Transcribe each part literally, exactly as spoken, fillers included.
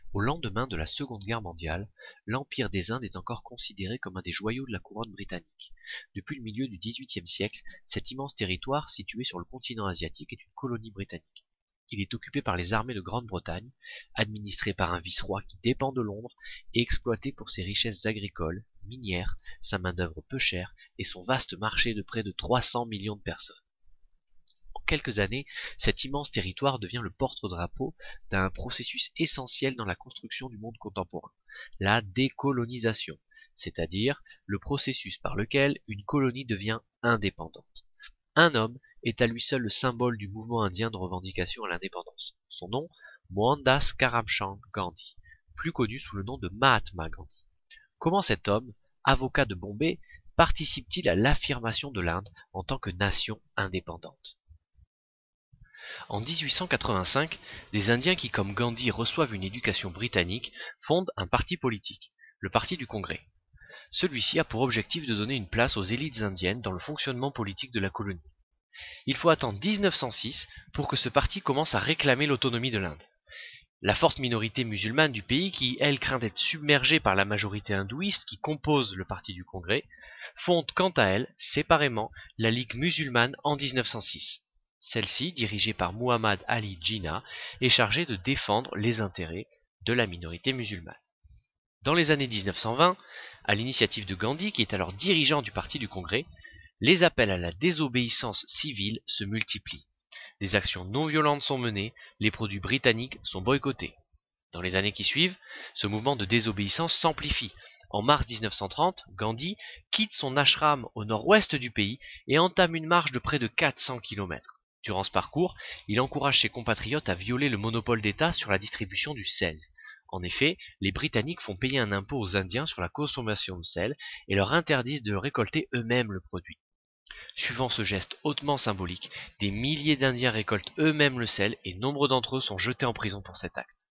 Au lendemain de la Seconde Guerre mondiale, l'Empire des Indes est encore considéré comme un des joyaux de la couronne britannique. Depuis le milieu du dix-huitième siècle, cet immense territoire situé sur le continent asiatique est une colonie britannique. Il est occupé par les armées de Grande-Bretagne, administré par un vice-roi qui dépend de Londres et exploité pour ses richesses agricoles, minières, sa main-d'œuvre peu chère et son vaste marché de près de trois cents millions de personnes. En quelques années, cet immense territoire devient le porte-drapeau d'un processus essentiel dans la construction du monde contemporain, la décolonisation, c'est-à-dire le processus par lequel une colonie devient indépendante. Un homme est à lui seul le symbole du mouvement indien de revendication à l'indépendance. Son nom, Mohandas Karamchand Gandhi, plus connu sous le nom de Mahatma Gandhi. Comment cet homme, avocat de Bombay, participe-t-il à l'affirmation de l'Inde en tant que nation indépendante ? En dix-huit cent quatre-vingt-cinq, des Indiens qui, comme Gandhi, reçoivent une éducation britannique, fondent un parti politique, le Parti du Congrès. Celui-ci a pour objectif de donner une place aux élites indiennes dans le fonctionnement politique de la colonie. Il faut attendre mille neuf cent six pour que ce parti commence à réclamer l'autonomie de l'Inde. La forte minorité musulmane du pays, qui, elle, craint d'être submergée par la majorité hindouiste qui compose le Parti du Congrès, fonde quant à elle, séparément, la Ligue musulmane en mille neuf cent six. Celle-ci, dirigée par Muhammad Ali Jinnah, est chargée de défendre les intérêts de la minorité musulmane. Dans les années mille neuf cent vingt, à l'initiative de Gandhi, qui est alors dirigeant du Parti du Congrès, les appels à la désobéissance civile se multiplient. Des actions non violentes sont menées, les produits britanniques sont boycottés. Dans les années qui suivent, ce mouvement de désobéissance s'amplifie. En mars mille neuf cent trente, Gandhi quitte son ashram au nord-ouest du pays et entame une marche de près de quatre cents kilomètres. Durant ce parcours, il encourage ses compatriotes à violer le monopole d'État sur la distribution du sel. En effet, les Britanniques font payer un impôt aux Indiens sur la consommation de sel et leur interdisent de récolter eux-mêmes le produit. Suivant ce geste hautement symbolique, des milliers d'Indiens récoltent eux-mêmes le sel et nombre d'entre eux sont jetés en prison pour cet acte.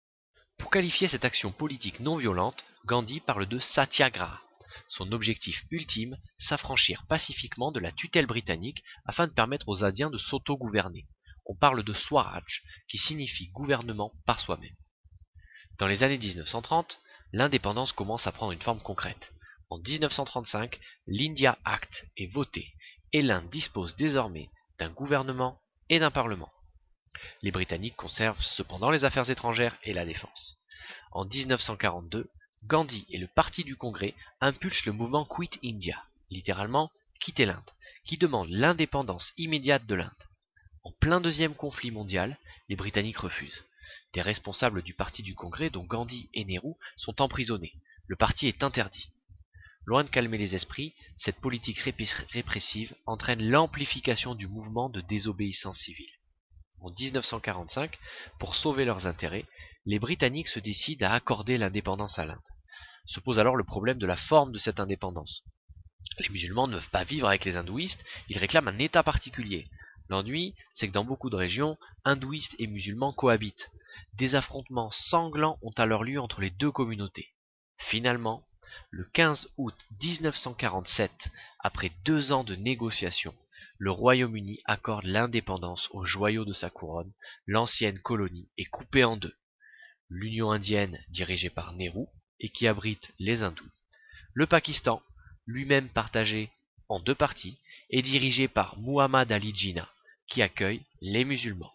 Pour qualifier cette action politique non violente, Gandhi parle de satyagraha. Son objectif ultime, s'affranchir pacifiquement de la tutelle britannique afin de permettre aux Indiens de s'auto-gouverner. On parle de Swaraj, qui signifie gouvernement par soi-même. Dans les années mille neuf cent trente, l'indépendance commence à prendre une forme concrète. En mille neuf cent trente-cinq, l'India Act est voté et l'Inde dispose désormais d'un gouvernement et d'un parlement. Les Britanniques conservent cependant les affaires étrangères et la défense. En mille neuf cent quarante-deux, Gandhi et le Parti du Congrès impulsent le mouvement Quit India, littéralement quitter l'Inde, qui demande l'indépendance immédiate de l'Inde. En plein deuxième conflit mondial, les Britanniques refusent. Des responsables du Parti du Congrès, dont Gandhi et Nehru, sont emprisonnés. Le parti est interdit. Loin de calmer les esprits, cette politique répressive entraîne l'amplification du mouvement de désobéissance civile. En mille neuf cent quarante-cinq, pour sauver leurs intérêts, les Britanniques se décident à accorder l'indépendance à l'Inde. Se pose alors le problème de la forme de cette indépendance. Les musulmans ne peuvent pas vivre avec les hindouistes, ils réclament un État particulier. L'ennui, c'est que dans beaucoup de régions, hindouistes et musulmans cohabitent. Des affrontements sanglants ont alors lieu entre les deux communautés. Finalement, le quinze août mille neuf cent quarante-sept, après deux ans de négociations, le Royaume-Uni accorde l'indépendance au joyau de sa couronne, l'ancienne colonie est coupée en deux. L'Union indienne, dirigée par Nehru, et qui abrite les hindous. Le Pakistan, lui-même partagé en deux parties, est dirigé par Muhammad Ali Jinnah, qui accueille les musulmans.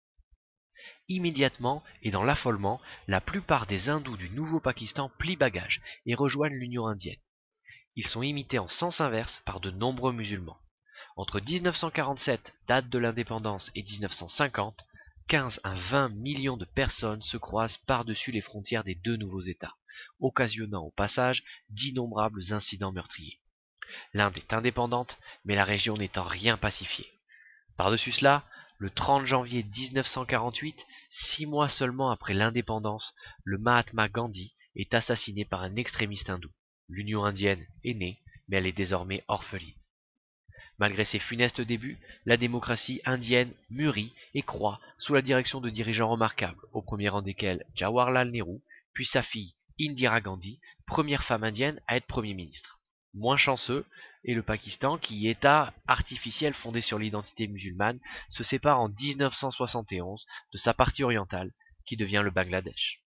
Immédiatement et dans l'affolement, la plupart des hindous du nouveau Pakistan plient bagage et rejoignent l'Union indienne. Ils sont imités en sens inverse par de nombreux musulmans. Entre mille neuf cent quarante-sept, date de l'indépendance, et mille neuf cent cinquante, quinze à vingt millions de personnes se croisent par-dessus les frontières des deux nouveaux États, occasionnant au passage d'innombrables incidents meurtriers. L'Inde est indépendante, mais la région n'est en rien pacifiée. Par-dessus cela, le trente janvier mille neuf cent quarante-huit, six mois seulement après l'indépendance, le Mahatma Gandhi est assassiné par un extrémiste hindou. L'Union indienne est née, mais elle est désormais orpheline. Malgré ses funestes débuts, la démocratie indienne mûrit et croît sous la direction de dirigeants remarquables, au premier rang desquels Jawaharlal Nehru, puis sa fille Indira Gandhi, première femme indienne à être Premier ministre. Moins chanceux est le Pakistan qui, État artificiel fondé sur l'identité musulmane, se sépare en mille neuf cent soixante et onze de sa partie orientale qui devient le Bangladesh.